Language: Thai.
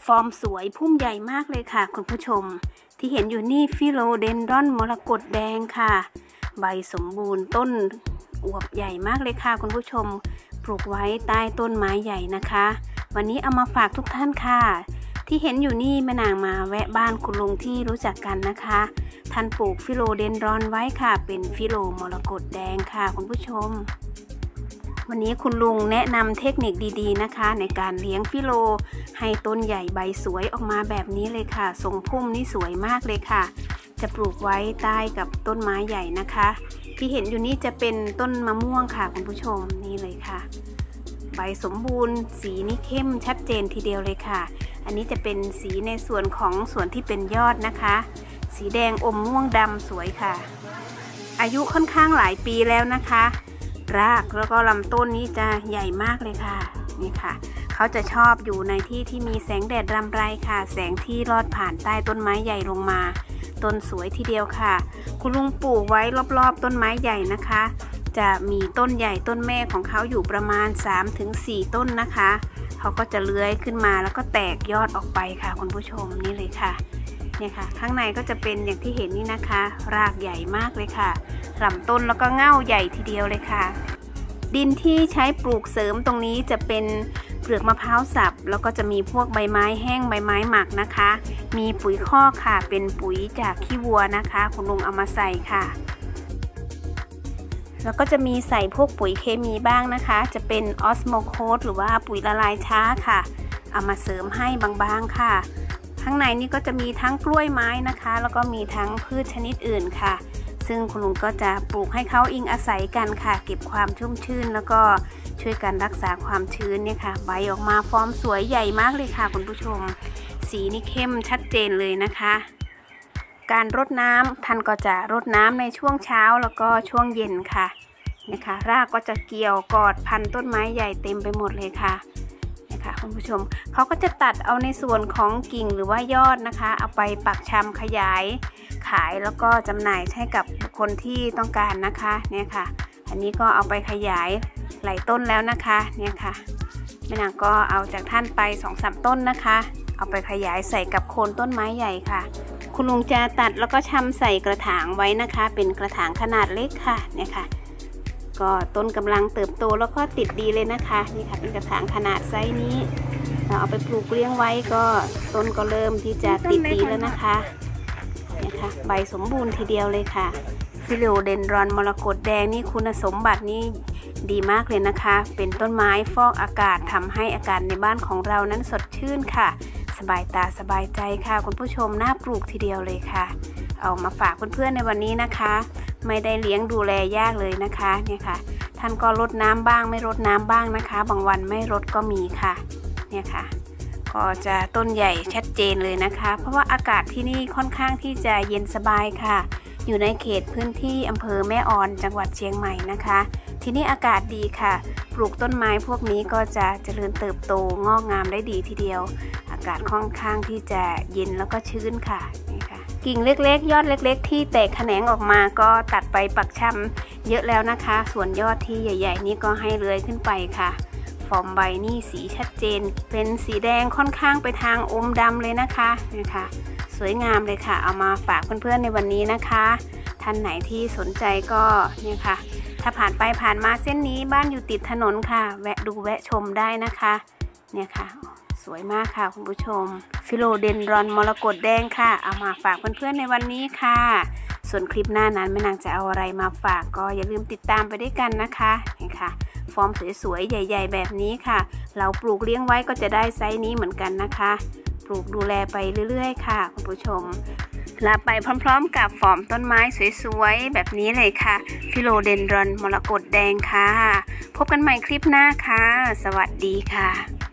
อร์มสวยพุ่มใหญ่มากเลยค่ะคุณผู้ชมที่เห็นอยู่นี่ฟิโลเดนดรอนมรกตแดงค่ะใบสมบูรณ์ต้นอวบใหญ่มากเลยค่ะคุณผู้ชมปลูกไว้ใต้ต้นไม้ใหญ่นะคะวันนี้เอามาฝากทุกท่านค่ะที่เห็นอยู่นี่แม่นางมาแวะบ้านคุณลุงที่รู้จักกันนะคะท่านปลูกฟิโลเดนดรอนไว้ค่ะเป็นฟิโลมรกตแดงค่ะคุณผู้ชมวันนี้คุณลุงแนะนำเทคนิคดีๆนะคะในการเลี้ยงฟิโลให้ต้นใหญ่ใบสวยออกมาแบบนี้เลยค่ะทรงพุ่มนี่สวยมากเลยค่ะจะปลูกไว้ใต้กับต้นไม้ใหญ่นะคะที่เห็นอยู่นี่จะเป็นต้นมะม่วงค่ะคุณผู้ชมนี่เลยค่ะใบสมบูรณ์สีนี่เข้มชัดเจนทีเดียวเลยค่ะอันนี้จะเป็นสีในส่วนของส่วนที่เป็นยอดนะคะสีแดงอมม่วงดำสวยค่ะอายุค่อนข้างหลายปีแล้วนะคะรากแล้วก็ลำต้นนี้จะใหญ่มากเลยค่ะนี่ค่ะเขาจะชอบอยู่ในที่ที่มีแสงแดดรำไรค่ะแสงที่ลอดผ่านใต้ต้นไม้ใหญ่ลงมาต้นสวยทีเดียวค่ะคุณลุงปลูกไว้รอบๆต้นไม้ใหญ่นะคะจะมีต้นใหญ่ต้นแม่ของเขาอยู่ประมาณ 3-4 ต้นนะคะเขาก็จะเลื้อยขึ้นมาแล้วก็แตกยอดออกไปค่ะคุณผู้ชมนี่เลยค่ะเนี่ยค่ะข้างในก็จะเป็นอย่างที่เห็นนี่นะคะรากใหญ่มากเลยค่ะลำต้นแล้วก็เง่าใหญ่ทีเดียวเลยค่ะดินที่ใช้ปลูกเสริมตรงนี้จะเป็นเปลือกมะพร้าวสับแล้วก็จะมีพวกใบไม้แห้งใบไม้หมักนะคะมีปุ๋ยคอกค่ะเป็นปุ๋ยจากขี้วัวนะคะคุณลุงเอามาใส่ค่ะแล้วก็จะมีใส่พวกปุ๋ยเคมีบ้างนะคะจะเป็นออสโมโคสหรือว่าปุ๋ยละลายช้าค่ะเอามาเสริมให้บางๆค่ะข้างในนี่ก็จะมีทั้งกล้วยไม้นะคะแล้วก็มีทั้งพืชชนิดอื่นค่ะซึ่งคุณลุงก็จะปลูกให้เขาอิงอาศัยกันค่ะเก็บความชุ่มชื้นแล้วก็ช่วยกันรักษาความชื้นเนี่ยค่ะใบออกมาฟอร์มสวยใหญ่มากเลยค่ะคุณผู้ชมสีนี่เข้มชัดเจนเลยนะคะการรดน้ำท่านก็จะรดน้ำในช่วงเช้าแล้วก็ช่วงเย็นค่ะนะคะรากก็จะเกี่ยวกอดพันต้นไม้ใหญ่เต็มไปหมดเลยค่ะนะคะคุณผู้ชมเขาก็จะตัดเอาในส่วนของกิ่งหรือว่ายอดนะคะเอาไปปักชำขยายขายแล้วก็จำหน่ายให้กับบุคคลที่ต้องการนะคะเนี่ยค่ะอันนี้ก็เอาไปขยายหลายต้นแล้วนะคะเนี่ยค่ะแม่นางก็เอาจากท่านไป 2-3 ต้นนะคะเอาไปขยายใส่กับโคนต้นไม้ใหญ่ค่ะคุณลุงจะตัดแล้วก็ชำใส่กระถางไว้นะคะเป็นกระถางขนาดเล็กค่ะเนี่ยค่ะก็ต้นกำลังเติบโตแล้วก็ติดดีเลยนะคะนี่ค่ะเป็นกระถางขนาดไซส์นี้เราเอาไปปลูกเลี้ยงไว้ก็ต้นก็เริ่มที่จะติดดีแล้วนะคะเนี่ยค่ะใบสมบูรณ์ทีเดียวเลยค่ะฟิโลเดนดรอนมรกตแดงนี่คุณสมบัตินี่ดีมากเลยนะคะเป็นต้นไม้ฟอกอากาศทำให้อากาศในบ้านของเรานั้นสดชื่นค่ะสบายตาสบายใจค่ะคุณผู้ชมน่าปลูกทีเดียวเลยค่ะเอามาฝากเพื่อนๆในวันนี้นะคะไม่ได้เลี้ยงดูแลยากเลยนะคะเนี่ยค่ะท่านก็รดน้ำบ้างไม่รดน้ำบ้างนะคะบางวันไม่รดก็มีค่ะเนี่ยค่ะก็จะต้นใหญ่ชัดเจนเลยนะคะเพราะว่าอากาศที่นี่ค่อนข้างที่จะเย็นสบายค่ะอยู่ในเขตพื้นที่อำเภอแม่ออนจังหวัดเชียงใหม่นะคะที่นี่อากาศดีค่ะปลูกต้นไม้พวกนี้ก็จะเจริญเติบโตงอกงามได้ดีทีเดียวอากาศค่อนข้างที่จะเย็นแล้วก็ชื้นค่ะนี่ค่ะกิ่งเล็กๆยอดเล็กๆที่แตกแขนงออกมาก็ตัดไปปักชำเยอะแล้วนะคะส่วนยอดที่ใหญ่ๆนี่ก็ให้เลื้อยขึ้นไปค่ะฟอร์มใบนี่สีชัดเจนเป็นสีแดงค่อนข้างไปทางอมดำเลยนะคะนี่ค่ะสวยงามเลยค่ะเอามาฝากเพื่อนๆในวันนี้นะคะท่านไหนที่สนใจก็เนี่ยค่ะถ้าผ่านไปผ่านมาเส้นนี้บ้านอยู่ติดถนนค่ะแวะดูแวะชมได้นะคะเนี่ยค่ะสวยมากค่ะคุณผู้ชมฟิโลเดนดรอนมรกตแดงค่ะเอามาฝากเพื่อนๆในวันนี้ค่ะส่วนคลิปหน้านั้นแม่นางจะเอาอะไรมาฝากก็อย่าลืมติดตามไปด้วยกันนะคะนี่ค่ะฟอร์มสวยๆใหญ่ๆแบบนี้ค่ะเราปลูกเลี้ยงไว้ก็จะได้ไซส์นี้เหมือนกันนะคะปลูกดูแลไปเรื่อยๆค่ะคุณผู้ชมลาไปพร้อมๆกับฟอร์มต้นไม้สวยๆแบบนี้เลยค่ะฟิโลเดนดรอนมรกตแดงค่ะพบกันใหม่คลิปหน้าค่ะสวัสดีค่ะ